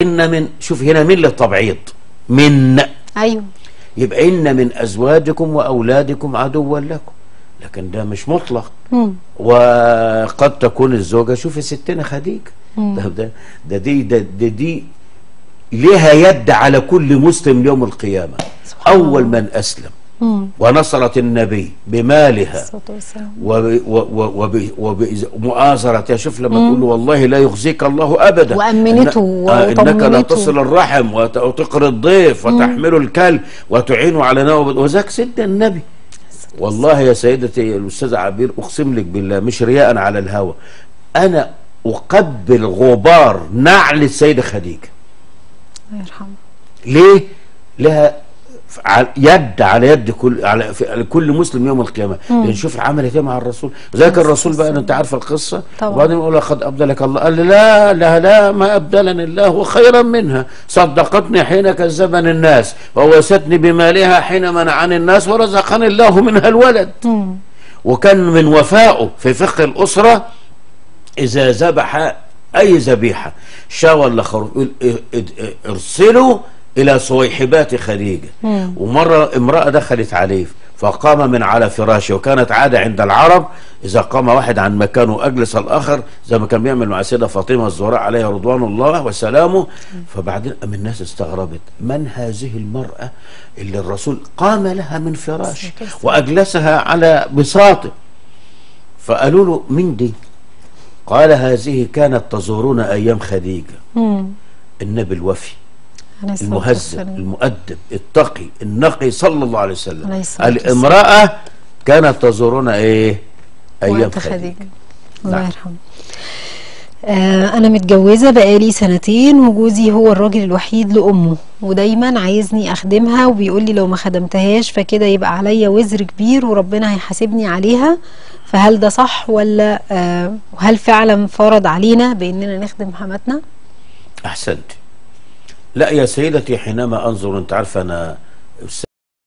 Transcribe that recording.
إن من، شوف هنا من للتبعيض، من، ايوه، يبقى إن من أزواجكم وأولادكم عدوا لكم، لكن ده مش مطلق. وقد تكون الزوجة، شوف ستنا خديجة، دي ليها يد على كل مسلم يوم القيامة. أول من أسلم ونصرت النبي بمالها وبمؤازرتها. شوف لما تقول له والله لا يخزيك الله أبدا، وأمنته إنك لا تصل الرحم وتقر الضيف وتحمل الكل وتعين على نوم، وذاك سيدنا النبي. والله يا سيدتي الأستاذة عبير، أقسم لك بالله مش رياء على الهوى، أنا أقبل غبار نعل السيدة خديجة. الله يرحمها. ليه؟ لها يد على يد كل مسلم يوم القيامه، لان شوف عملت ايه مع الرسول. ذاك الرسول بقى، انت عارف القصه، وبعدين يقول قد ابدلك الله، قال لا لا لا، ما ابدلني الله خيرا منها، صدقتني حين كذبني الناس، ووستني بمالها حين منعني الناس، ورزقني الله منها الولد. وكان من وفائه في فقه الاسره اذا ذبح اي ذبيحه شاة ولا خروف يقول ارسلوا إلى صويحبات خديجة. ومرة امرأة دخلت عليه فقام من على فراشه، وكانت عادة عند العرب إذا قام واحد عن مكانه أجلس الآخر، زي ما كان بيعمل مع السيدة فاطمة الزهراء عليها رضوان الله وسلامه. فبعدين الناس استغربت، من هذه المرأة اللي الرسول قام لها من فراشه وأجلسها على بساطه؟ فقالوا له من دي؟ قال هذه كانت تزورنا أيام خديجة. النبي الوفي المهذب المؤدب التقي النقي صلى الله عليه وسلم، الامرأة كانت تزورنا ايه؟ ايام خديجة. الله يرحمه. انا متجوزة بقالي سنتين، وجوزي هو الراجل الوحيد لأمه، ودايما عايزني اخدمها، وبيقول لي لو ما خدمتهاش فكده يبقى عليا وزر كبير وربنا هيحاسبني عليها. فهل ده صح ولا وهل فعلا فرض علينا باننا نخدم حماتنا؟ احسنت. لا يا سيدتي، حينما انظر، انت عارفه انا